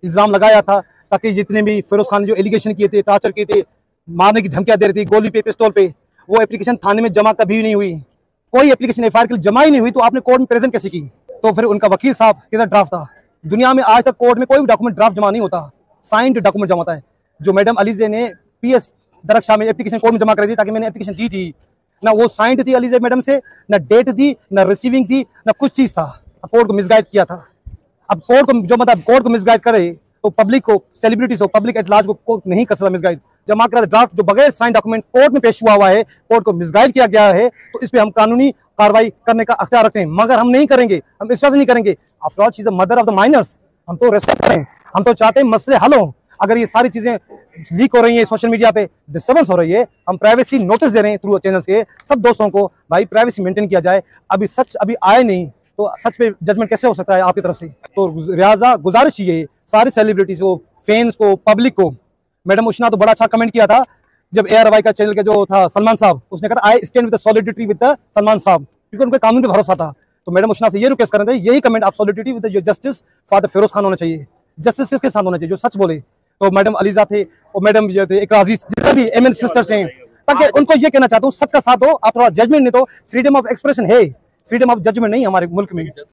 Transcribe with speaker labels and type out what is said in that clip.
Speaker 1: इल्जाम लगाया था, ताकि जितने भी फिरोज खान ने जो एलिगेशन किए थे, टॉर्चर किए थे, मारने की धमकियां दे रही थी गोली पे, पिस्तौल पे, वो एप्लीकेशन थाने में जमा कभी नहीं हुई। कोई एप्लीकेशन एफआईआर के लिए जमा ही नहीं हुई, तो आपने कोर्ट में प्रेजेंट कैसे की? तो फिर उनका वकील साहब किधर ड्राफ्ट था? दुनिया में आज तक कोर्ट में कोई भी डॉक्यूमेंट ड्राफ्ट जमा नहीं होता, साइंड डॉक्यूमेंट जमा होता है। जो मैडम अलीजे ने पीएस दरख्शां में एप्लीकेशन कोर्ट में जमा कर दी, ताकि मैंने एप्लीकेशन दी थी, ना वो साइंड थी अलीजे मैडम से, ना डेट थी, ना रिसीविंग थी, ना कुछ चीज था। कोर्ट को मिसगाइड किया था। अब कोर्ट को जो मतलब कोर्ट को मिसगाइड करे, तो पब्लिक को, सेलिब्रिटीज को, पब्लिक एट लार्ज को कोर्ट नहीं कर सकता मिसगाइड। जमा करा ड्राफ्ट जो बगैर साइन डॉक्यूमेंट कोर्ट में पेश हुआ है, कोर्ट को मिसगाइड किया गया है, तो इस पे हम कानूनी कार्रवाई करने का अख्तियार रखते हैं, मगर हम नहीं करेंगे, हम विश्वास नहीं करेंगे। After all she is the mother of the minors. हम तो रेस्पेक्ट करें, हम तो चाहते हैं मसले हल हो। अगर ये सारी चीजें लीक हो रही है, सोशल मीडिया पे डिस्टर्बेंस हो रही है, हम प्राइवेसी नोटिस दे रहे हैं थ्रू चैनल्स के सब दोस्तों को, भाई प्राइवेसी मेंटेन किया जाए। अभी सच अभी आए नहीं, तो सच पे जजमेंट कैसे हो सकता है आपकी तरफ से? तो रियाजा गुजारिश ये सारी सेलिब्रिटीज को, फैंस को, पब्लिक को। मैडम उष्णा तो बड़ा अच्छा कमेंट किया था जब ARY का चैनल के जो था सलमान साहब, उसने कहा I stand with solidity with Salman साहब, क्योंकि उनको कानून पे भरोसा था। तो मैडम उष्णा से ये रिक्वेस्ट कर रहे थे, यही कमेंट आप solidity with justice for the Firoz Khan होना चाहिए। जस्टिस किसके साथ होना चाहिए? जो सच बोले। तो मैडम अलीजा थे और मैडम जो थे इकरा अजीज, जितने भी MN सिस्टर्स हैं, ताकि उनको ये कहना चाहता हूँ सच का साथ हो। आप थोड़ा जजमेंट नहीं, तो फ्रीडम ऑफ एक्सप्रेशन है, फ्रीडम ऑफ जजमेंट नहीं हमारे मुल्क में।